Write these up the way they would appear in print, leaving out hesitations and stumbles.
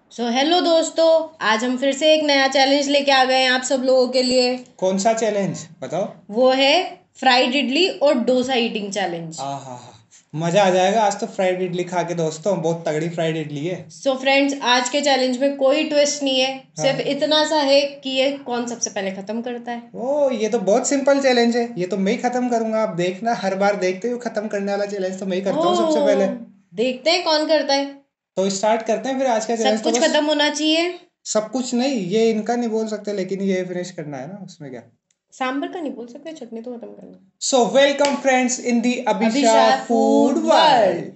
Hello दोस्तों, आज हम फिर से एक नया चैलेंज लेके आ गए हैं आप सब लोगों के लिए। कौन सा चैलेंज बताओ। वो है फ्राइड इडली और डोसा ईटिंग चैलेंज। हाँ, मजा आ जाएगा। आज तो फ्राइड इडली खा के दोस्तों, बहुत तगड़ी फ्राइड इडली है। फ्रेंड्स, आज के चैलेंज में कोई ट्विस्ट नहीं है। हाँ। सिर्फ इतना सा है कि ये कौन सबसे पहले खत्म करता है। ये तो बहुत सिंपल चैलेंज है। ये तो मैं ही खत्म करूंगा। आप देखना, हर बार देखते हो खत्म करने वाला चैलेंज तो मैं ही करता हूँ सबसे पहले। देखते हैं कौन करता है। तो स्टार्ट करते हैं फिर आज का सब चैलेंज। तो कुछ बस खत्म होना चाहिए। सब कुछ नहीं, ये इनका नहीं बोल सकते, लेकिन ये फिनिश करना है ना, उसमें क्या। सांबर का नहीं बोल सकते, चटनी तो खत्म करना। So welcome friends in the Abhisha Abhisha food food world.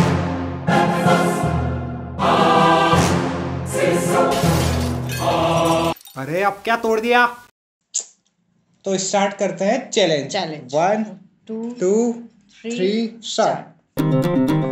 अरे अब क्या तोड़ दिया। तो स्टार्ट करते हैं चैलेंज। 1 2 3 स्टार्ट।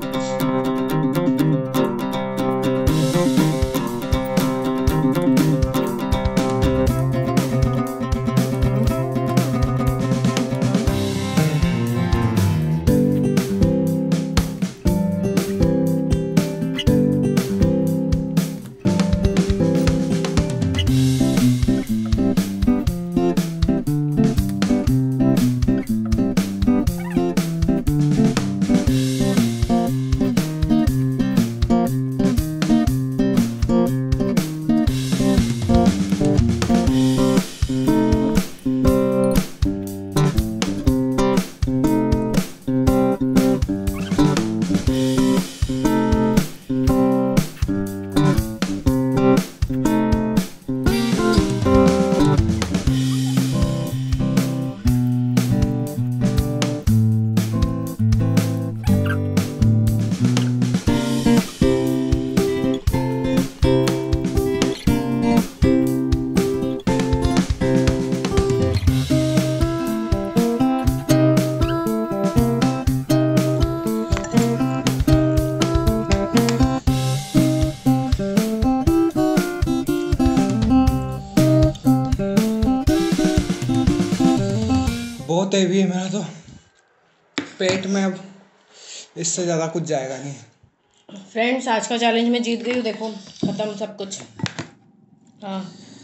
बहुत हैवी है मेरा तो पेट में। अब इससे ज़्यादा कुछ जाएगा नहीं। फ्रेंड्स, आज का चैलेंज मैं जीत गई हूँ। देखो, खत्म सब कुछ। हाँ।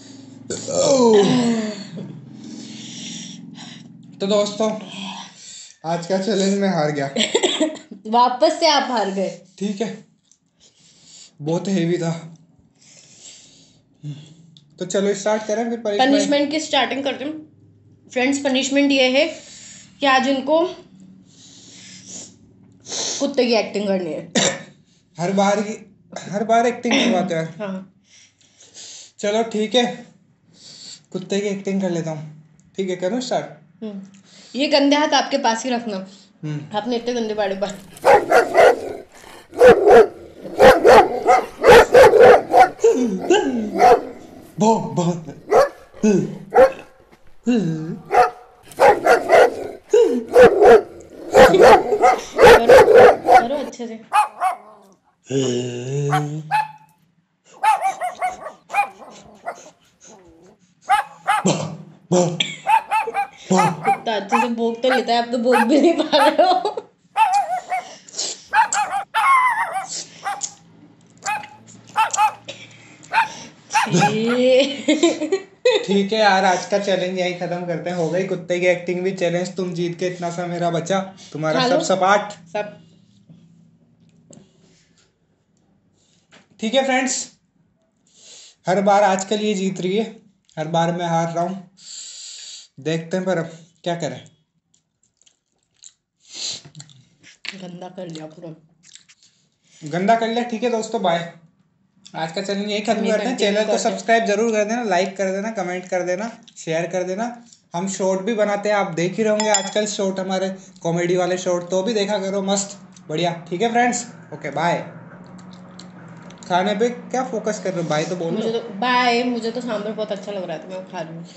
तो दोस्तों, आज का चैलेंज मैं हार गया। वापस से आप हार गए। ठीक है, बहुत हैवी था। तो चलो स्टार्ट करें फिर। पनिशमेंट की स्टार्टिंग करते हैं। फ्रेंड्स, पनिशमेंट ये है कि आज इनको कुत्ते की एक्टिंग करनी है। हर बार एक्टिंग करवाते हैं। हाँ। चलो ठीक है, कुत्ते की एक्टिंग कर लेता हूँ। ठीक है, करूँ स्टार्ट। ये गंदे हाथ आपके पास ही रखना। आपने इतने गंदे बाड़े पर। बहुत करो अच्छे से। कुत्ता अच्छे से भोग तो लेता है, आप तो भोग भी नहीं पा रहे हो। ठीक है यार, आज का चैलेंज यही खत्म करते हैं। हो गई कुत्ते की एक्टिंग भी। चैलेंज तुम जीत के, इतना सा मेरा बचा। तुम्हारा सब सपाट सब। ठीक है फ्रेंड्स, हर बार आजकल ये जीत रही है, हर बार मैं हार रहा हूँ। देखते हैं पर अब क्या करें। गंदा कर लिया पूरा। गंदा कर लिया। ठीक है दोस्तों, बाय। आज का चैलेंज यही खत्म करते हैं। चैनल को सब्सक्राइब जरूर कर देना, लाइक कर देना, कमेंट कर देना, शेयर कर देना। हम शॉर्ट भी बनाते हैं, आप देख ही रहे होंगे आजकल शॉर्ट हमारे, कॉमेडी वाले शॉर्ट, तो भी देखा करो। मस्त बढ़िया। ठीक है फ्रेंड्स, ओके बाय। खाने पे क्या फोकस कर रहे हो? बाय तो बोल मुझे तो बाय। मुझे तो सांभर बहुत अच्छा लग रहा था, मैं खा रही हूँ।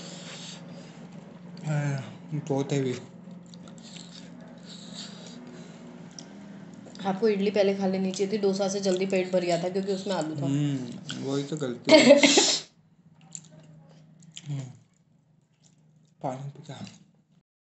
बहुत है भी। आपको इडली पहले खा लेनी चाहिए थी। डोसा से जल्दी पेट भर गया था क्योंकि उसमें आलू था। वही तो गलती है। पानी पी